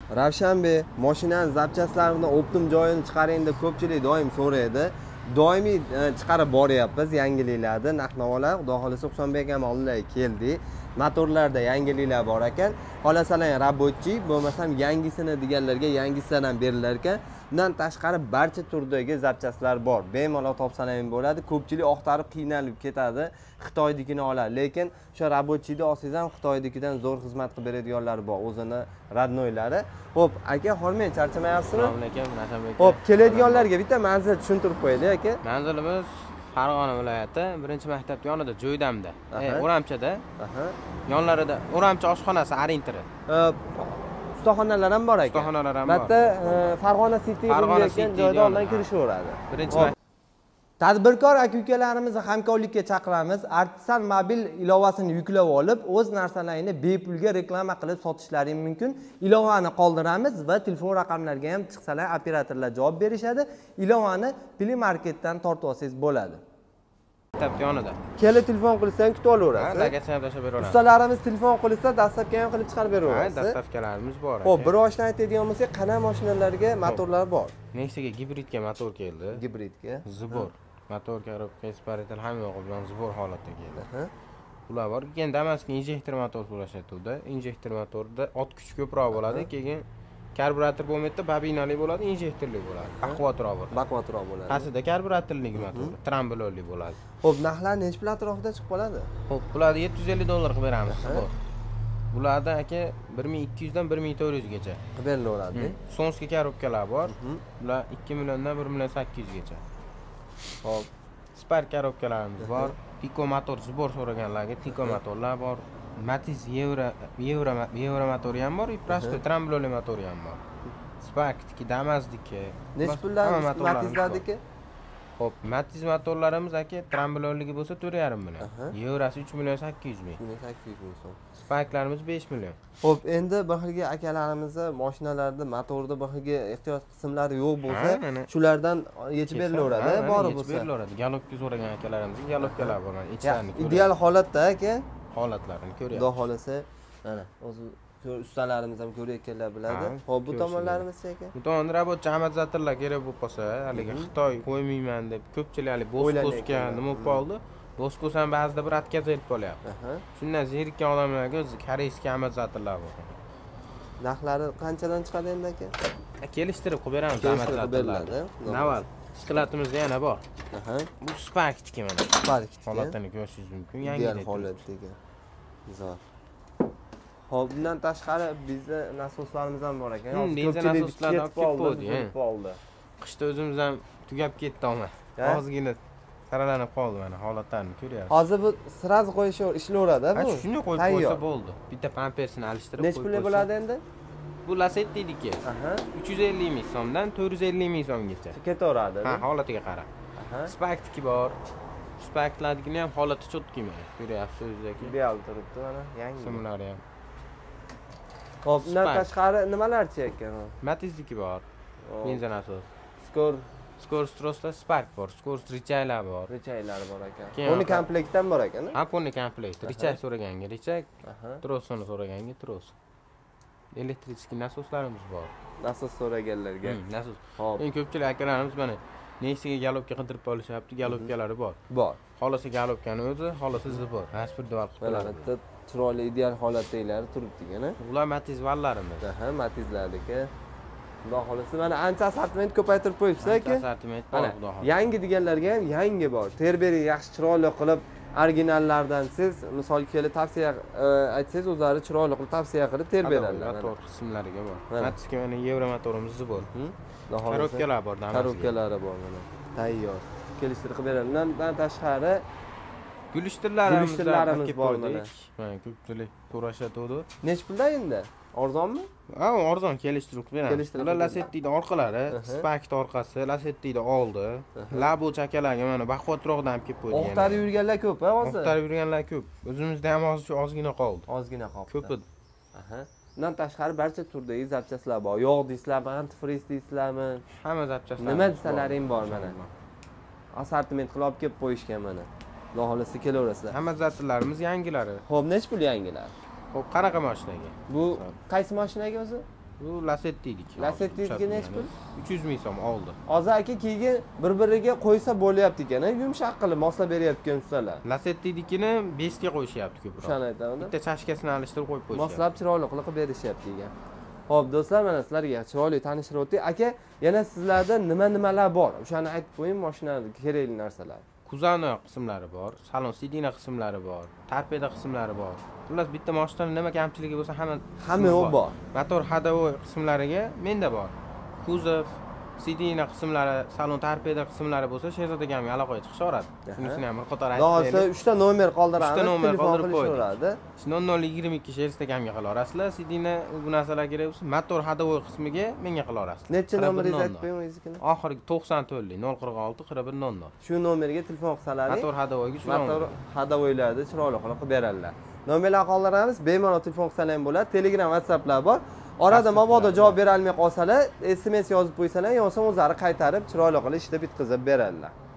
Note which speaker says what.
Speaker 1: Ravshanbek, mashinani zapchastlarini optim joyini chiqaring deb ko'pchilik doim so'raydi. Doimiy chiqarib boryapmiz yangiliklarni. Narx-navolar, xudo xolasa Husanbek ham oldinlari keldi. Motorlarda yangiliklar bor ekan. Xolasalar rabotchi, bo'lmasam yangisini deganlarga yangisidan ham berilar ekan. Bundan tashqari barcha turdagi zapchastlar bor. Bemalol topsangiz ham bo'ladi. Ko'pchilik oqtarib qiynalib ketadi. Xitoynikini oladi, lekin o'sha rabotchida olsangiz ham Xitoynikidan zo'r xizmat qilib beradiganlar bor, o'zini radnoylari. Xo'p, aka, hormang, charchamayapsizmi?
Speaker 2: Assalomu alaykum, Nashabek.
Speaker 1: Xo'p, keladiganlarga bitta manzil tushuntirib qo'yaylik, aka.
Speaker 2: Manzilimiz Farg'ona viloyati, 1-maktab yonida, Jo'ydamda. O'ramchada. Yonlarida O'ramcha oshxonasi Arintiri.
Speaker 1: Ustaxonalar ham bor ekan.
Speaker 2: Ustaxonalar ham bor.
Speaker 1: Bitta Farg'ona City degan joyda ondan kirishaveradi. Tadbirkor aka-ukalarimizni hamkorlikka chaqiramiz. Artisan mobil ilovasini yuklab olib, o'z narsalarini bepulga reklama qilib sotishlaring mumkin. Ilovani qoldiramiz va telefon raqamlariga ham chiqsalar operatorlar javob berishadi. Ilovani Play Marketdan tortib olsangiz bo'ladi.
Speaker 2: Maktab yonida.
Speaker 1: Kelib telefon qilsa ham kutib olaverasiz.
Speaker 2: Dagacha ham tashlab beraveramiz.
Speaker 1: Ustalarimiz telefon qilsa, dastavka ham qilib chiqarib beraverasiz.
Speaker 2: Dastavkalarimiz bor.
Speaker 1: Xo'p, bir oshdan aytadigan bo'lsak, qanaqa mashinalarga motorlar bor?
Speaker 2: Nexia'ga gibridga motor keldi.
Speaker 1: Gibridga.
Speaker 2: Zibor. Motor korobka, sparitel hamma yo'q bilan zibor holatda keldi. Ular bor. Keyin Damas'ga injektor motor so'rashatuvdi. Injektor motorda ot kuchi ko'proq bo'ladi, keyin karburator bo'lmaydi, bobinali bo'ladi, injektorli bo'ladi. Baquvvatroq bo'ladi.
Speaker 1: Baquvvatroq bo'ladi.
Speaker 2: Aslida karburatorli motor, trambolonli bo'ladi.
Speaker 1: Xo'p, narxlar necha pul atrofida chiqib qoladi?
Speaker 2: Xo'p, bularni $750 qilib beramiz. Bularda aka 1200 dan 1400 gacha
Speaker 1: qilib berilaveradi.
Speaker 2: Sonski korobkalar bor. Bular 2 milliondan 1 million 800 gacha. Hop, Spark korobkalarimiz bor. Pico motor zibor so'raganlarga Pico motorlar bor. Matiz Euro motori ham bor, Prasto trambolonli motori ham bor. Sparkniki, Damas'niki.
Speaker 1: Necha puldan Matizlardiki?
Speaker 2: Hop, Matiz motorlarimiz aka trambolonligi bo'lsa 4,5 million. Eurosi 3 million 800 ming.
Speaker 1: 800 ming so'm.
Speaker 2: Sparklarimiz 5 million.
Speaker 1: Xo'p, endi bir xilga akalarimizni mashinalarda motorda bir xilga ehtiyot qismlari yo'q bo'lsa, shulardan yechib berilaveradi, bori bo'lsa.
Speaker 2: Yechib berilaveradi. Galopga so'ragan akalarimizga galopkalar bor, mana ichlarni ko'rasiz.
Speaker 1: Ideal holatda aka.
Speaker 2: Holatlarini ko'ryapsiz.
Speaker 1: Xudo xolasa, mana o'zi ustalarimiz ham ko'rayotganlar biladi. Xo'p, bu tomonlarimiz aka.
Speaker 2: Bu tomonda robotchi amazzatorlar kerak bo'lib qolsa, haligi Xitoy qo'ymayman deb ko'pchilik hali Boskoska nima bo'lib qoldi. Boskos ham ba'zida bir atkazib aytib qolyapti. Shundan zerikkan odamlarga o'zi koreyskiy amazzatorlar bor.
Speaker 1: Narxlari qanchadan chiqadi endi aka?
Speaker 2: Kelishtirib qilib beramiz amazzatorlarni. Naval shikoladimizda yana bor. Bu Sparkniki mana.
Speaker 1: Sparkniki.
Speaker 2: Holatini ko'rishingiz mumkin.
Speaker 1: Yangi holatdagi. Zo'r. Xo'p, bundan tashqari bizda nasoslarimiz ham bor ekan.
Speaker 2: Benzin nasoslari olib qoldi. Qishda o'zimiz ham tugab ketdi omad. Ozgina saralanib qoldi mana holatlarni ko'ryapsiz.
Speaker 1: Hozir bu sirazi qo'yish ishlayveradi bu.
Speaker 2: Shunday qo'yib qo'ysa bo'ldi. Bitta pampersini alishtirib qo'yib.
Speaker 1: Necha pulga bo'ladi endi?
Speaker 2: Bu Lassetti'niki. 350 ming so'mdan 450 ming so'mgacha.
Speaker 1: Ketaveradi.
Speaker 2: Ha, holatiga qarab. Sparkniki bor. Sparklarnikini ham holati cho'tki mana. Ko'ryapsiz o'zingizga.
Speaker 1: Ideal turibdi mana, yangi.
Speaker 2: Simlari ham.
Speaker 1: Xo'p, undan tashqari nimalarchi ekan?
Speaker 2: Matizniki bor. Benzin asos. Skor Strosda Spark bor. Skor Richaylar bor.
Speaker 1: Richaylar bor ekan. Poni komplektdan bor ekan.
Speaker 2: Ha, poni komplekt. Richay so'raganga Richay, trosini so'raganga tros. Elektrический nasoslarimiz bor.
Speaker 1: Nasos so'raganlarga.
Speaker 2: Nasos. Eng ko'pchilik akalarimiz mana Nexia'ga galopga qidirib olishyapti, galopkalari bor.
Speaker 1: Bor.
Speaker 2: Xolasi galopkani o'zi, xolasi zibor. Transportval qilib
Speaker 1: qo'yadi. Chiroyli ideal holatdagilari turibdi-gana.
Speaker 2: Ular Matiz vallarimiz.
Speaker 1: Matizlardiki. Xudo xolasa mana ancha assortiment ko'paytirib qo'yibsiz aka.
Speaker 2: Assortiment bor, xudo xolasa.
Speaker 1: Yangi deganlarga ham yangi bor. Terberi yaxshi chiroyli qilib originallardan siz misol kelib tavsiya aytsangiz, o'zlari chiroyli qilib tavsiya qilib terberadilar.
Speaker 2: Motor qismlariga bor. Matizga mana Euro motorimiz bor. Korobkalar bor,
Speaker 1: korobkalari bor mana. Tayyor. Kelishtirib qilib beradi. Undan tashqari
Speaker 2: gulishtirlarimiz bor mana. Mana ko'pchilik so'rashadi.
Speaker 1: Necha puldan endi? Arzonmi?
Speaker 2: Ha, arzon kelishtirib beramiz. Ular Lassetti'da orqalari, Spark'da orqasi, Lassetti'da oldi. Labo chakalarga mana baquvvatroqdan ham kelib qo'ygan.
Speaker 1: O'qtarib yurganlar ko'p, ha, hozir.
Speaker 2: O'qtarib yurganlar ko'p. O'zimizda ham hozir ozgina qoldi.
Speaker 1: Ozgina qoldi.
Speaker 2: Ko'p edi.
Speaker 1: Bundan tashqari barcha turdagi zapchastlar bor. Yog' deysizlarmi, antifriz deysizlarmi?
Speaker 2: Hamma zapchastlar.
Speaker 1: Nima desalaring bor mana. Assortiment qilib olib kelib qo'yishgan mana. Xudo xolasa kelaverasizlar.
Speaker 2: Hamma zapchastlarimiz yangilari.
Speaker 1: Xo'p, necha pul yangilar?
Speaker 2: Xo'p, qanaqa mashinaga?
Speaker 1: Bu qaysi mashinaga o'zi?
Speaker 2: Bu Lasetti'niki.
Speaker 1: Lasetti'niki nechi pul?
Speaker 2: 300 ming so'm oldi.
Speaker 1: Hozir aka keyin bir-biriga qo'ysa bo'lyapti ekan, yumshoq qilib moslab beryapti ustalar.
Speaker 2: Lasetti'nikini 5 ga qo'yishyapti ko'proq.
Speaker 1: O'shani aytaman.
Speaker 2: Bitta chashkasini alishtirib qo'yib qo'yishyapti.
Speaker 1: Moslab chiroyli qilib berishyapti ekan. Xo'p, do'stlar, mana sizlarga chiroyli tanishtirib o'tdik. Aka, yana sizlarda nima-nimalar bor? O'shani aytib qo'ying, mashinada kerakli narsalar.
Speaker 2: Kuzovni qismlari bor, salon sidina qismlari bor, torpeda qismlari bor. Xullas bitta mashinada nima kamchiligi bo'lsa hamma
Speaker 1: bor.
Speaker 2: Motor ходовой qismlariga menda bor. Kuzov, sidina qismlari, salon torpeda qismlari bo'lsa, Sherzod akamga aloqaga chiqishaveradi. Shunisini ham bir qator aytib
Speaker 1: beraylik. Do'stlar, 3 ta nomer qoldiramiz,
Speaker 2: telefon qoldirib
Speaker 1: qo'yiladi.
Speaker 2: 0022 Sherzod akamga qilaverasizlar. Sidina bu narsalar kerak bo'lsa, motor ходовой qismiga menga qilaverasizlar.
Speaker 1: Necha nomeringizni aytib qo'ying o'zingizga?
Speaker 2: Oxirgi 94lik 046 4100.
Speaker 1: Shu nomerga telefon qilsalaring.
Speaker 2: Motor ходовойga shu
Speaker 1: motor ходовойlarni chiroyli qilib beradilar. Nomerlar qoldiramiz, bemalol telefon qilsalar ham bo'ladi. Telegram, WhatsApplar bor. Orada mabodo javob bera olmay qolsalar, SMS yozib qo'ysalar, yonsa o'zlari qaytarib chiroyli qilib ishda bitkazib beradilar.